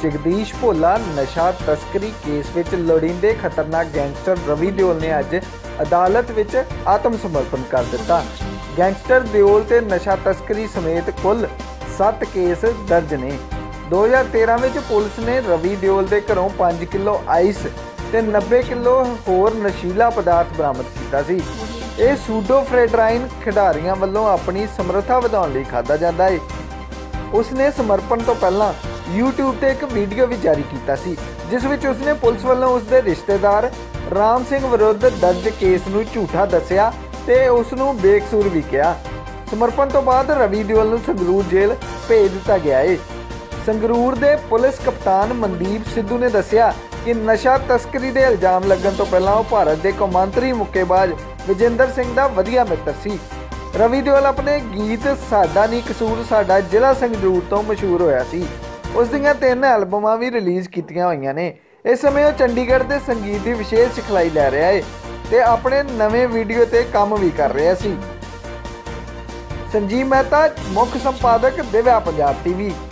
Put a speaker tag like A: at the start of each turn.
A: जगदीश भोला नशा तस्करी case which लोड़ींदे खतरनाक गैंगस्टर रवि दिओल ने अज अदालत विच आत्म समर्पण कर दिता। गैंगस्टर दिओल ते नशा तस्करी समेत कुल 7 केस दर्ज ने। 2013 में पुलिस ने रवि दिओल के घरों 5 किलो आइस ते 90 किलो होर नशीला पदार्थ बरामद किया सी। यह सूडोफ्रेड्राइन खिडारियों वालों अपनी समर्था वधाउण लई खाधा जाता है। उसने समर्पण तो पहला यूट्यूब ते एक वीडियो भी जारी किया सी, जिस विच उसने पुलिस वालों उसके रिश्तेदार राम सिंह विरुद्ध दर्ज केस नूं झूठा दस्सिया ते उसनूं बेकसूर भी कहा। समर्पण तो बाद रवि दिओल नूं संगरूर जेल भेज दिता गया है। संगरूर दे पुलिस कप्तान मनदीप सिद्धू ने दस्सिया कि नशा तस्करी के इल्जाम लगन तो पहला वो भारत के कौमांतरी मुक्केबाज विजेंद्र सिंह का वधिया मित्र सी। रवि दिओल अपने गीत साडा नी कसूर साडा जिला संगरूर तो मशहूर होया सी। उस दियां 3 एल्बमां भी रिलीज़ कीतियां होईयां ने। इस समय वो चंडीगढ़ के संगीत की विशेष सिखलाई लै रहा है ते अपने नवे वीडियो ते काम भी कर रहा सी। संजीव मेहता, मुख्य संपादक दिव्या पंजाब TV।